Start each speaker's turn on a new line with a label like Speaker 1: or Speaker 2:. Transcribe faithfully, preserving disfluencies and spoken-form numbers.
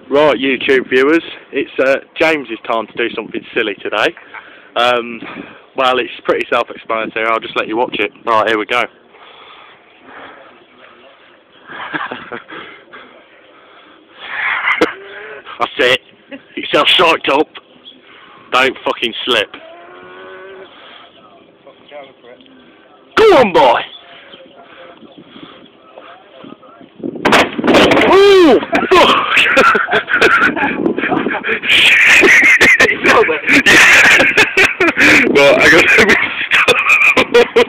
Speaker 1: Right, YouTube viewers, it's uh, James's time to do something silly today. Um, well, it's pretty self-explanatory. I'll just let you watch it. Right, here we go. That's it. Get yourself psyched up. Don't fucking slip. Go on, boy. Ooh, fuck! Right, I got to